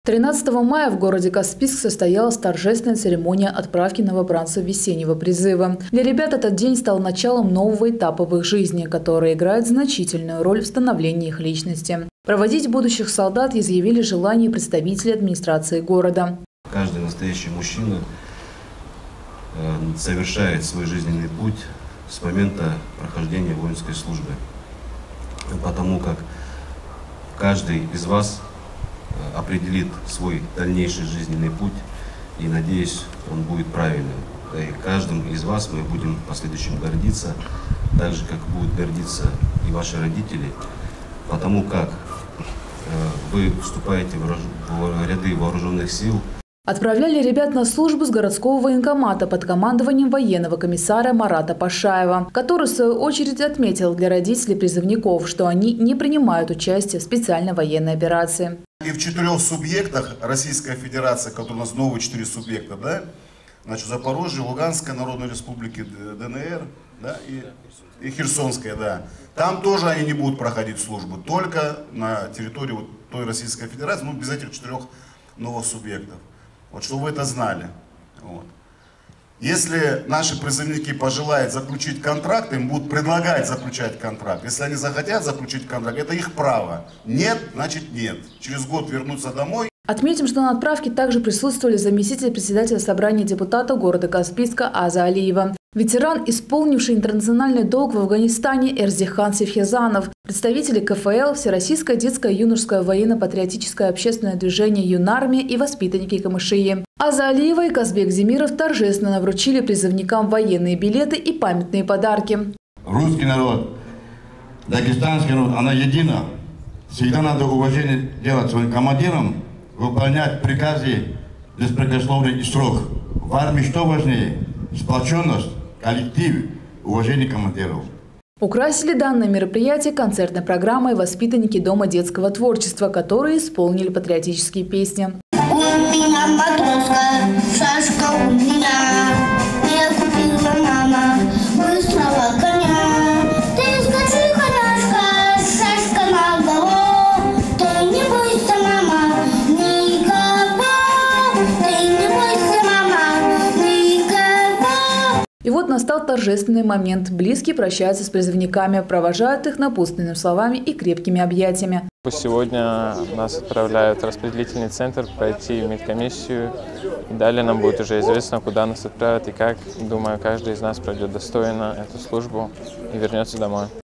13 мая в городе Каспийск состоялась торжественная церемония отправки новобранцев весеннего призыва. Для ребят этот день стал началом нового этапа в их жизни, который играет значительную роль в становлении их личности. Проводить будущих солдат изъявили желание представители администрации города. Каждый настоящий мужчина совершает свой жизненный путь с момента прохождения воинской службы, потому как каждый из вас определит свой дальнейший жизненный путь, и, надеюсь, он будет правильным. И каждым из вас мы будем в последующем гордиться, так же, как будут гордиться и ваши родители, потому как вы вступаете в ряды вооруженных сил. Отправляли ребят на службу с городского военкомата под командованием военного комиссара Марата Пашаева, который, в свою очередь, отметил для родителей призывников, что они не принимают участие в специальной военной операции. И в 4 субъектах Российская Федерация, которые у нас новые 4 субъекта, да, значит, Запорожье, Луганская Народная Республика, ДНР, да, и Херсонская, да. Там тоже они не будут проходить службу, только на территории вот той Российской Федерации, ну, без этих 4 новых субъектов. Вот, чтобы вы это знали. Вот. Если наши призывники пожелают заключить контракт, им будут предлагать заключать контракт. Если они захотят заключить контракт, это их право. Нет, значит нет. Через год вернуться домой. Отметим, что на отправке также присутствовали заместитель председателя собрания депутатов города Каспийска Аза Алиева, ветеран, исполнивший интернациональный долг в Афганистане Эрздихан Севхезанов, представители КФЛ, Всероссийское детское и юношеское военно-патриотическое общественное движение «Юнармия» и воспитанники Камышии. Аза Алиева и Казбек Земиров торжественно вручили призывникам военные билеты и памятные подарки. Русский народ, дагестанский народ, она едина. Всегда надо уважение делать своим командирам, выполнять приказы беспрекословно и строго. В армии что важнее? Сплоченность, коллектив, уважение командиров. Украсили данное мероприятие концертной программой воспитанники Дома детского творчества, которые исполнили патриотические песни. У меня матроска, шашка у меня, я купила мама быстрого коня. Ты скачи, коняшка, шашка на голову, ты не бойся, мама, никого, ты не бойся, мама, никого. И вот настал торжественный момент. Близкие прощаются с призывниками, провожают их напутственными словами и крепкими объятиями. Сегодня нас отправляют в распределительный центр пройти медкомиссию. И далее нам будет уже известно, куда нас отправят и как. Думаю, каждый из нас пройдет достойно эту службу и вернется домой.